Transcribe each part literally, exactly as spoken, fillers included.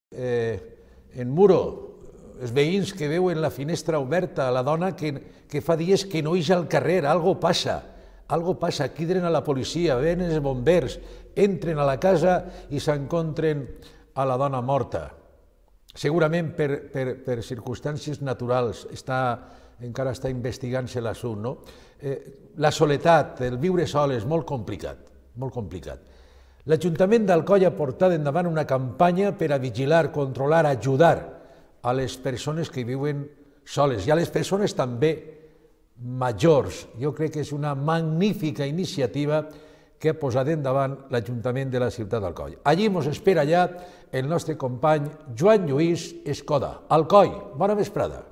Eh, en Muro, els veïns que veuen la finestra oberta, la dona que, que fa dies que no ix al carrer, algo passa, algo passa, criden a la policia, ven els bombers, entren a la casa i s'encontren a la dona morta. Segurament per, per, per circumstàncies naturals, està, encara està investigant-se l'assumpte, no? Eh, la soledat, el viure sol és molt complicat, molt complicat. L'Ajuntament d'Alcoi ha portat endavant una campanya per a vigilar, controlar, ajudar a les persones que viuen soles i a les persones també majors. Jo crec que és una magnífica iniciativa que ha posat endavant l'Ajuntament de la ciutat d'Alcoi. Allí ens espera ja el nostre company Joan Lluís Escoda. Alcoi, bona vesprada.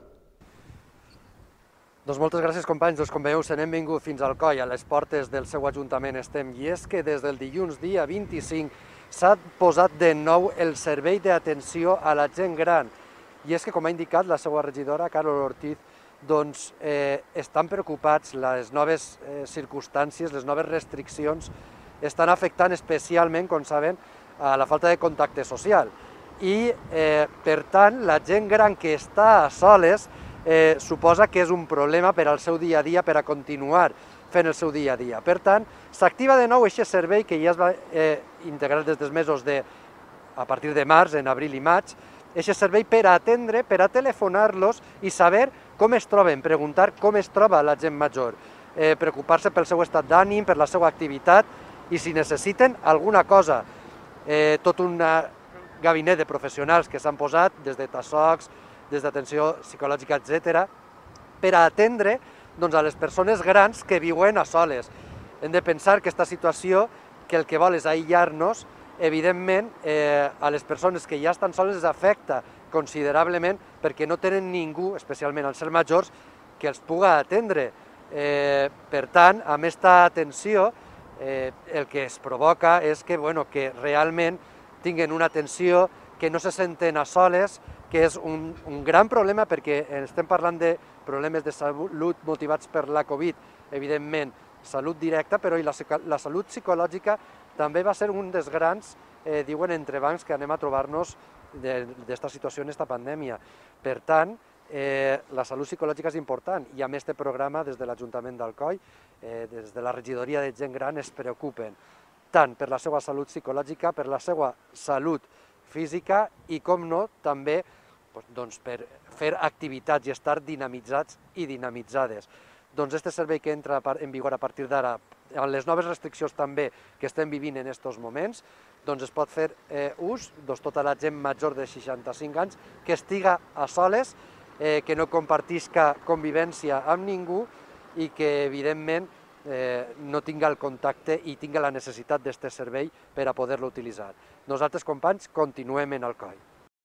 Doncs moltes gràcies, companys. Doncs com veieu, se n'hem vingut fins al Alcoi, a les portes del seu ajuntament estem, i és que des del dilluns dia vint-i-cinc s'ha posat de nou el servei d'atenció a la gent gran. I és que, com ha indicat la seva regidora, Carol Ortiz, doncs eh, estan preocupats, les noves eh, circumstàncies, les noves restriccions estan afectant especialment, com saben, a la falta de contacte social. I, eh, per tant, la gent gran que està a soles Eh, suposa que és un problema per al seu dia a dia, per a continuar fent el seu dia a dia. Per tant, s'activa de nou aquest servei que ja es va eh, integrar des dels mesos de, a partir de març, en abril i maig, aquest servei per a atendre, per a telefonar-los i saber com es troben, preguntar com es troba la gent major, eh, preocupar-se pel seu estat d'ànim, per la seva activitat i si necessiten alguna cosa. Eh, tot un gabinet de professionals que s'han posat, des de tassocs, des d'atenció psicològica, etcètera, per a atendre doncs, a les persones grans que viuen a soles. Hem de pensar que aquesta situació, que el que vol és aïllar-nos, evidentment, eh, a les persones que ja estan soles les afecta considerablement perquè no tenen ningú, especialment als ser majors, que els puga atendre. Eh, per tant, amb aquesta atenció, eh, el que es provoca és que, bueno, que realment tinguin una atenció, que no se senten a soles, que és un, un gran problema perquè estem parlant de problemes de salut motivats per la Covid, evidentment, salut directa, però i la, la salut psicològica també va ser un dels grans, eh, diuen, entrebancs que anem a trobar-nos d'esta situació en aquesta pandèmia. Per tant, eh, la salut psicològica és important i amb aquest programa des de l'Ajuntament d'Alcoi, eh, des de la regidoria de gent gran, es preocupen tant per la seva salut psicològica, per la seva salut física i, com no, també doncs, per fer activitats i estar dinamitzats i dinamitzades. Doncs aquest servei que entra en vigor a partir d'ara, amb les noves restriccions també que estem vivint en aquests moments, doncs es pot fer eh, ús doncs, tota la gent major de seixanta-cinc anys que estiga a soles, eh, que no compartisca convivència amb ningú i que, evidentment, eh, no tinga el contacte i tinga la necessitat d'aquest servei per a poder-lo utilitzar. Nosaltres, companys, continuem en Alcoi.